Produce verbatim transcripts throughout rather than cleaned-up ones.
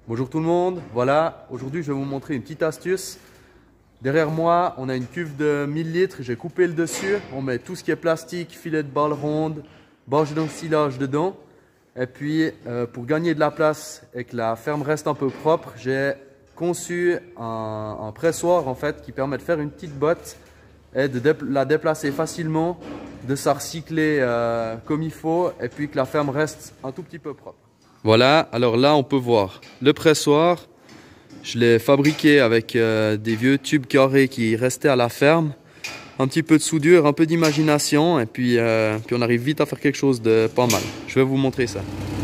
Bonjour tout le monde, voilà, aujourd'hui je vais vous montrer une petite astuce. Derrière moi, on a une cuve de mille litres, j'ai coupé le dessus. On met tout ce qui est plastique, filet de balle ronde, barge d'ensilage dedans. Et puis, euh, pour gagner de la place et que la ferme reste un peu propre, j'ai conçu un, un pressoir en fait qui permet de faire une petite botte et de dé la déplacer facilement, de ça recycler euh, comme il faut et puis que la ferme reste un tout petit peu propre. Voilà, alors là on peut voir le pressoir. Je l'ai fabriqué avec euh, des vieux tubes carrés qui restaient à la ferme. Un petit peu de soudure, un peu d'imagination et puis, euh, puis on arrive vite à faire quelque chose de pas mal. Je vais vous montrer ça.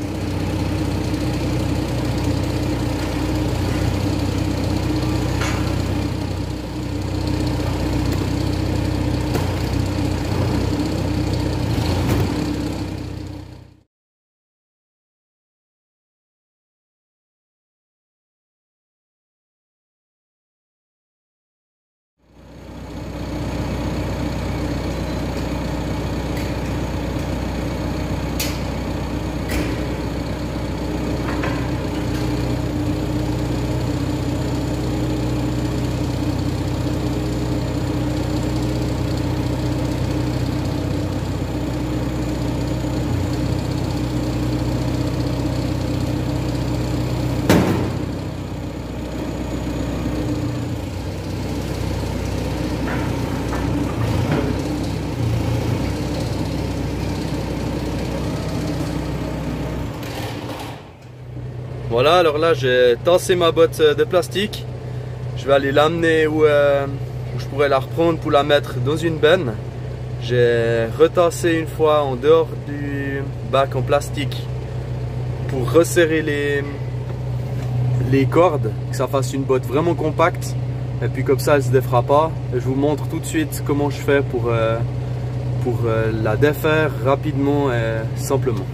Voilà, alors là j'ai tassé ma botte de plastique. Je vais aller l'amener où, euh, où je pourrais la reprendre pour la mettre dans une benne. J'ai retassé une fois en dehors du bac en plastique pour resserrer les, les cordes, que ça fasse une botte vraiment compacte. Et puis comme ça elle ne se défera pas. Et je vous montre tout de suite comment je fais pour, euh, pour euh, la défaire rapidement et simplement.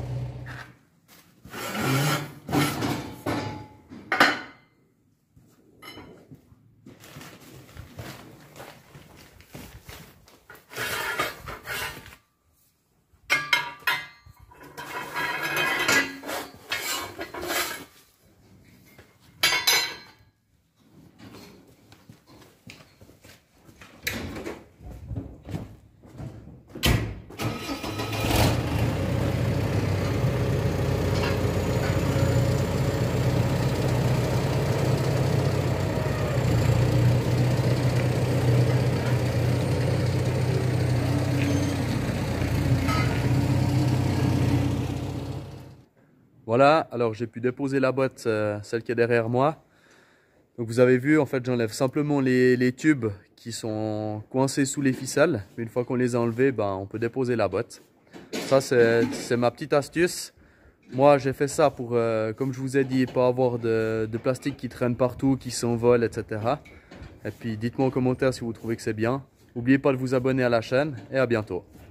Voilà, alors j'ai pu déposer la boîte, euh, celle qui est derrière moi. Donc vous avez vu, en fait j'enlève simplement les, les tubes qui sont coincés sous les ficelles. Une fois qu'on les a enlevés, ben, on peut déposer la boîte. Ça c'est ma petite astuce. Moi j'ai fait ça pour, euh, comme je vous ai dit, pas avoir de, de plastique qui traîne partout, qui s'envole, et cetera. Et puis dites-moi en commentaire si vous trouvez que c'est bien. N'oubliez pas de vous abonner à la chaîne et à bientôt.